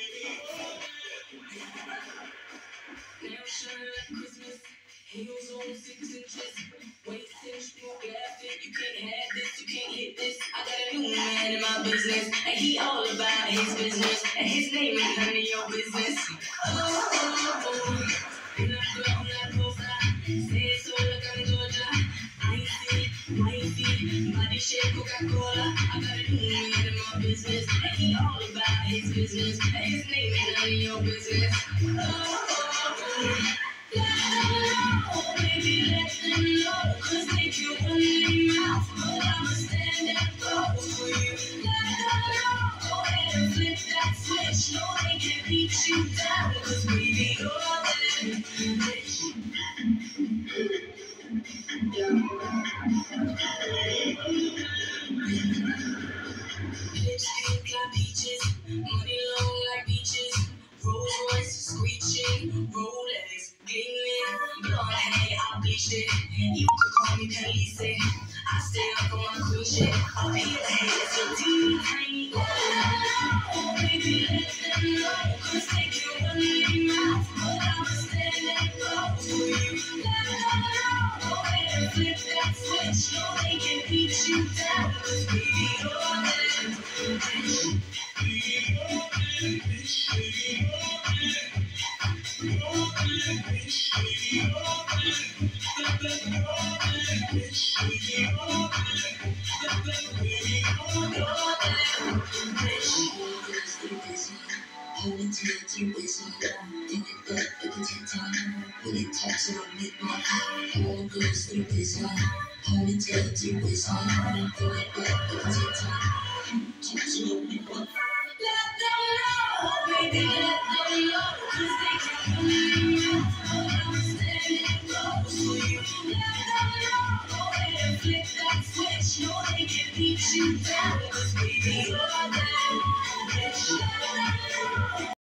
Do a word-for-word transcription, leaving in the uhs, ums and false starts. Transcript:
Now shine like Christmas. Heels on six inches. Waist cinch, no laughing. You can't have this, you can't hit this. I got a new man in my business, and he all about his business, and his name ain't none of your business. Oh, oh, oh. When I go on that profile, say it so like I'm Georgia. Icy, wifey, body shape Coca-Cola. I got a new man in my business, and he all about his business, and his name ain't none of your business. Oh, oh, oh. Let them know, baby, let them know, 'cause they can run their mouth, but I'ma stand and go for you. Let them know, go ahead and flip that switch. No, they can't beat you down, 'cause baby, you're that bitch. Lips pink like peaches, money long like beaches, Rolls Royce screeching, Rolex gleaming, blonde hair I bleached it. You could call me Khaleesi. I stay up on my queen shit. I'll be the head, so deep tiny. Oh, baby, let them know, 'cause they can run their mouth, but I'ma stand and go for you. Let them know, go ahead and flip that switch. No, they can beat you down, 'cause baby, you're that bitch. Hold it till you waste my time. Think it back every time. When it talks, it'll make my eye. All girls think it's high. Hold it till you waste my time. Think it back every time. Talks, it'll make my eye. Let them know, baby, let them know, 'cause they can run their mouth, but I'ma stand and go for you. Let them know, go ahead and flip that switch. No, they can beat you down, 'cause baby, you're that bitch. Let them know.